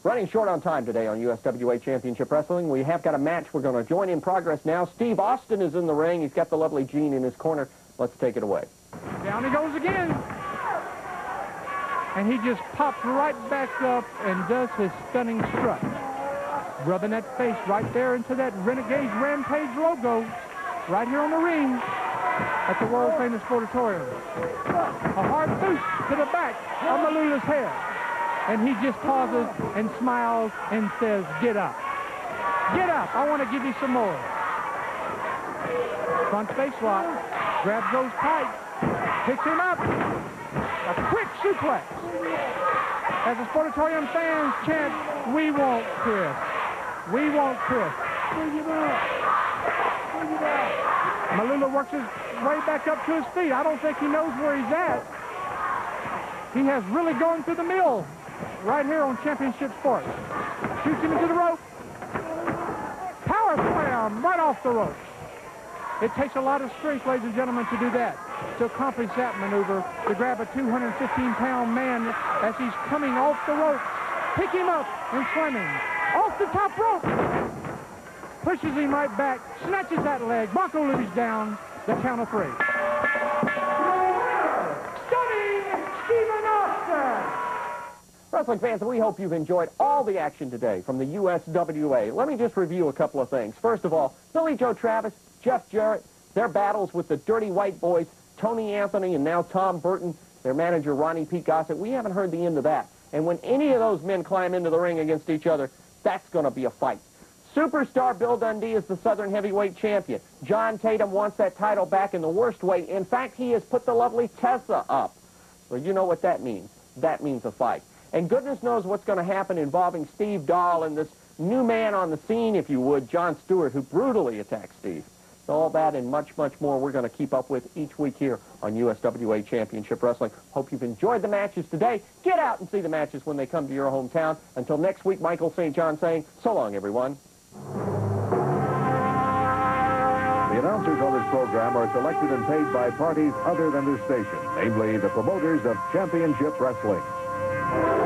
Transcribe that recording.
Running short on time today on USWA Championship Wrestling. We have got a match. We're going to join in progress now. Steve Austin is in the ring. He's got the lovely Jean in his corner. Let's take it away. Down he goes again. And he just pops right back up and does his stunning strut. Rubbing that face right there into that Renegade Rampage logo. Right here on the ring at the world-famous Sportatorium. A hard boost to the back of Malula's head. And he just pauses and smiles and says, "Get up. Get up. I want to give you some more." Front face lock. Grabs those tights. Picks him up. A quick suplex. As the Sportatorium fans chant, "We want Chris. We want Chris." Malula works his way back up to his feet. I don't think he knows where he's at. He has really gone through the mill right here on Championship Sports. Shoots him into the rope. Power slam right off the rope. It takes a lot of strength, ladies and gentlemen, to do that, to accomplish that maneuver, to grab a 215-pound man as he's coming off the rope, pick him up and slam him off the top rope. Pushes him right back, snatches that leg. Bronco Louie's down, the count of 3. Stunning Stephen Austin! Wrestling fans, we hope you've enjoyed all the action today from the USWA. Let me just review a couple of things. First of all, Billy Joe Travis, Jeff Jarrett, their battles with the Dirty White Boys, Tony Anthony and now Tom Burton, their manager Ronnie Pete Gossett. We haven't heard the end of that. And when any of those men climb into the ring against each other, that's going to be a fight. Superstar Bill Dundee is the Southern Heavyweight Champion. John Tatum wants that title back in the worst weight. In fact, he has put the lovely Tessa up. So you know what that means. That means a fight. And goodness knows what's going to happen involving Steve Dahl and this new man on the scene, if you would, Jon Stewart, who brutally attacked Steve. So all that and much, much more we're going to keep up with each week here on USWA Championship Wrestling. Hope you've enjoyed the matches today. Get out and see the matches when they come to your hometown. Until next week, Michael St. John saying, so long, everyone. The announcers on this program are selected and paid by parties other than this station, namely the promoters of Championship Wrestling.